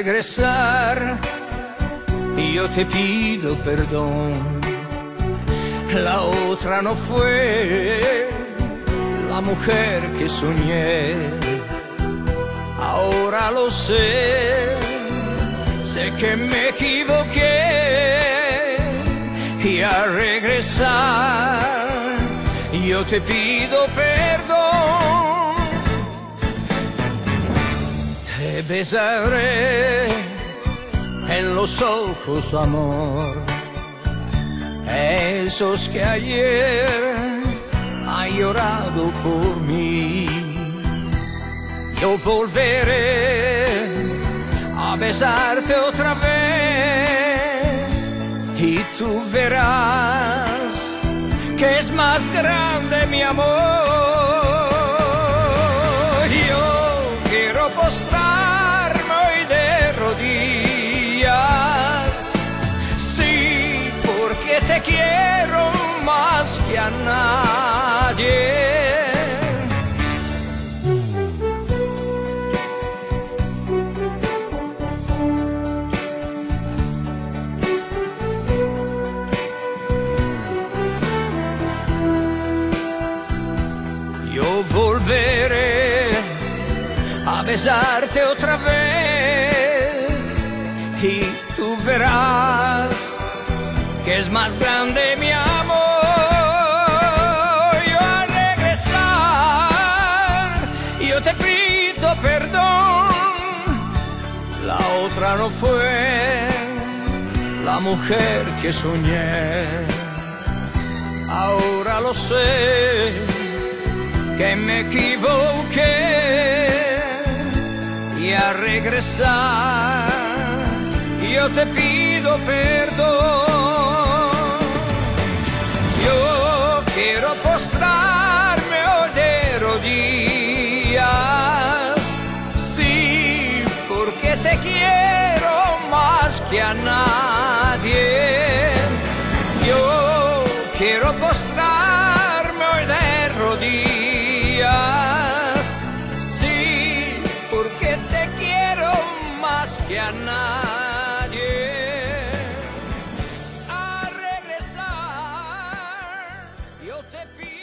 regresar, yo te pido perdón. La otra no fue la mujer que soñé. Ahora lo sé que me equivoqué. Y a regresar, yo te pido perdón. Te besaré en los ojos, amor, esos que ayer ha llorado por mí. Yo volveré a besarte otra vez y tú verás que es más grande mi amor. Yo quiero postrarme hoy de rodillas, sí, porque te quiero más que a nadie. Yo volveré a besarte otra vez y tú verás que es más grande mi amor. Yo a regresar, yo te pido perdón. La otra no fue la mujer que soñé. Ahora lo sé que me equivoqué. Y a regresar, yo te pido perdón. Yo quiero postrarme hoy de rodillas, sí, porque te quiero más que a nadie. Yo quiero postrarme hoy de rodillas, sí, porque te quiero más que a nadie. A regresar, yo te pido